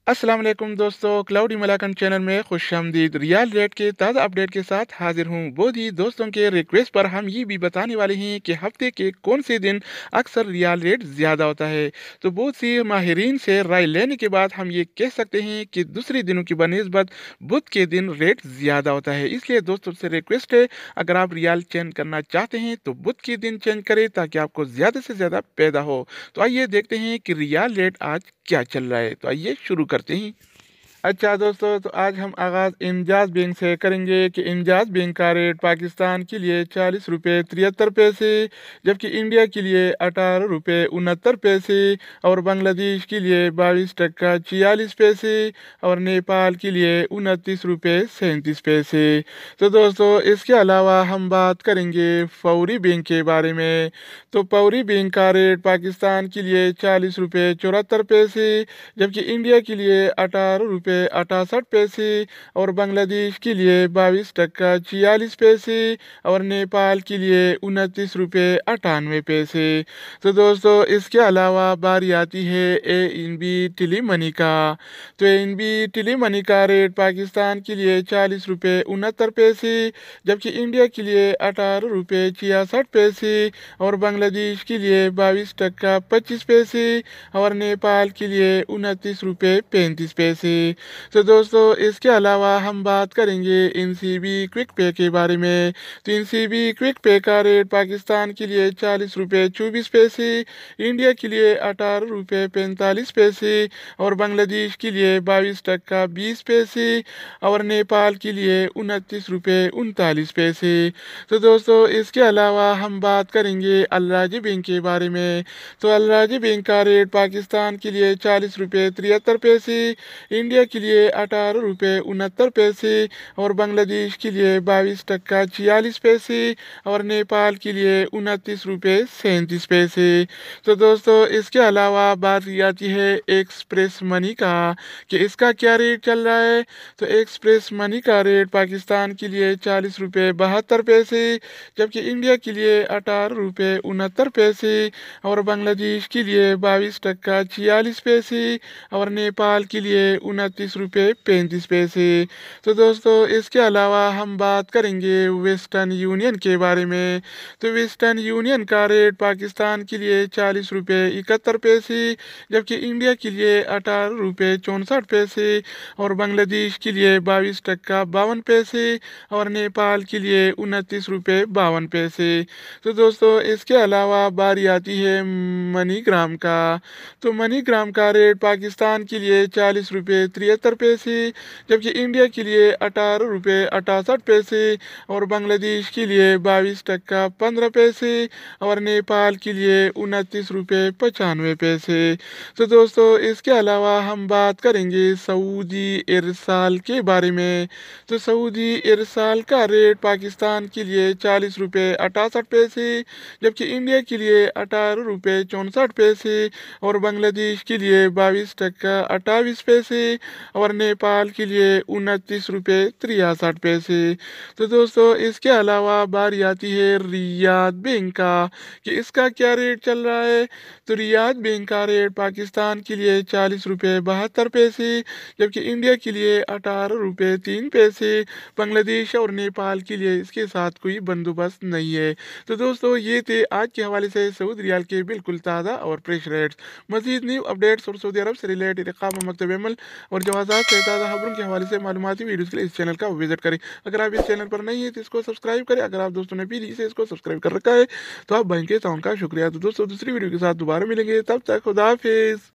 अस्सलाम वालेकुम दोस्तों, क्लाउडी मलाकन चैनल में खुशामदीद। रियाल रेट के ताज़ा अपडेट के साथ हाजिर हूँ। बहुत ही दोस्तों के रिक्वेस्ट पर हम ये भी बताने वाले हैं कि हफ्ते के कौन से दिन अक्सर रियाल रेट ज़्यादा होता है। तो बहुत सी माहिरीन से राय लेने के बाद हम ये कह सकते हैं कि दूसरे दिनों की बनिस्बत बुध के दिन रेट ज़्यादा होता है। इसलिए दोस्तों से रिक्वेस्ट है, अगर आप रियाल चेंज करना चाहते हैं तो बुध के दिन चेंज करें ताकि आपको ज़्यादा से ज़्यादा पैदा हो। तो आइए देखते हैं कि रियाल रेट आज क्या चल रहा है। तो आइए शुरू करते हैं। अच्छा दोस्तों, तो आज हम आगाज़ इंजाज बैंक से करेंगे कि इंजाज बैंक का रेट पाकिस्तान के लिए 40 रुपये 73 पैसे, जबकि इंडिया के लिए 18 रुपये 69 पैसे और बांग्लादेश के लिए 22 टका 46 पैसे और नेपाल के लिए 29 रुपये 37 पैसे। तो दोस्तों इसके अलावा हम बात करेंगे फौरी बैंक के बारे में। तो फौरी बैंक का रेट पाकिस्तान के लिए 40 रुपये 74 पैसे, जबकि इंडिया के लिए 18 रुपये 68 पैसे और बांग्लादेश के लिए 22 टका 46 पैसे और नेपाल के लिए 29 रुपये 98 पैसे। तो दोस्तों इसके अलावा बारी आती है एएनबी टिली मनी का। तो एएनबी टिली मनी का रेट पाकिस्तान के लिए 40 रुपये 69 पैसे, जबकि इंडिया के लिए 18 रुपये 66 पैसे और बांग्लादेश के लिए 22 टका 25 पैसे और नेपाल के लिए 29 रुपये 35 पैसे। तो दोस्तों इसके अलावा हम बात करेंगे एनसीबी क्विक पे के बारे में। तो एनसीबी क्विक पे का रेट पाकिस्तान के लिए 40 रुपये 24 पैसे, इंडिया के लिए 18 रुपये 45 पैसे और बांग्लादेश के लिए 22 टका 20 पैसे और नेपाल के लिए 29 रुपये 39 पैसे। तो दोस्तों इसके अलावा हम बात करेंगे अलराजी बैंक के बारे में। तो अलराजी बैंक का रेट पाकिस्तान के लिए 40 रुपये 73 पैसे, इंडिया के लिए 18 रुपये 69 पैसे और बांग्लादेश के लिए 22 टका 46 पैसे और नेपाल के लिए 29 रुपये 37 पैसे। तो दोस्तों इसके अलावा बात आती है एक्सप्रेस मनी का कि इसका क्या रेट चल रहा है। तो एक्सप्रेस मनी का रेट पाकिस्तान के लिए 40 रुपये 72 पैसे, जबकि इंडिया के लिए 18 रुपये 69 पैसे और बांग्लादेश के लिए 22 टका 46 पैसे और नेपाल के लिए 29 रुपये 35 पैसे। तो दोस्तों इसके अलावा हम बात करेंगे वेस्टर्न यूनियन के बारे में। तो वेस्टर्न यूनियन का रेट पाकिस्तान के लिए 40 रुपये 71 पैसे, जबकि इंडिया के लिए 18 रुपये 64 पैसे और बांग्लादेश के लिए 22 टका 52 पैसे और नेपाल के लिए 29 रुपये 52 पैसे। तो दोस्तों इसके अलावा बारी आती है मनीग्राम का। तो मनीग्राम का रेट पाकिस्तान के लिए 40 रुपये 73 पैसे, जबकि इंडिया के लिए 18 रुपये 68 पैसे और बांग्लादेश के लिए 22 टका 15 पैसे और नेपाल के लिए 29 रुपये 95 पैसे। तो दोस्तों इसके अलावा हम बात करेंगे सऊदी इरसाल के बारे में। तो सऊदी इरसाल का रेट पाकिस्तान के लिए 40 रुपये 68 पैसे, जबकि इंडिया के लिए 18 रुपये 64 पैसे और बांग्लादेश के लिए 22 टका 28 पैसे और नेपाल के लिए 29 रुपये 63 पैसे। तो दोस्तों इसके अलावा बारी आती है रियाद बैंक का कि इसका क्या रेट चल रहा है। तो रियाद बैंक का रेट पाकिस्तान के लिए 40 रुपये 72 पैसे, जबकि इंडिया के लिए 18 रुपये 3 पैसे, बांग्लादेश और नेपाल के लिए इसके साथ कोई बंदोबस्त नहीं है। तो दोस्तों ये थे आज के हवाले से सऊदी रियाल के बिल्कुल ताज़ा और फ्रेश रेट्स। मज़ीद न्यू अपडेट्स और सऊदी अरब से रिलेटेड इक़ामा मकतब अमल और जवाज़ात से ताज़ा खबरों के हवाले से मालूमाती वीडियोज़ के लिए इस चैनल का विजिट करें। अगर आप इस चैनल पर नहीं है तो इसको सब्सक्राइब करें। अगर आप दोस्तों ने भी इसे इसको सब्सक्राइब कर रखा है तो आप बैंक के ताउन का शुक्रिया। तो दोस्तों दूसरी वीडियो के साथ दोबारा मिलेंगे, तब तक खुदा हाफिज़।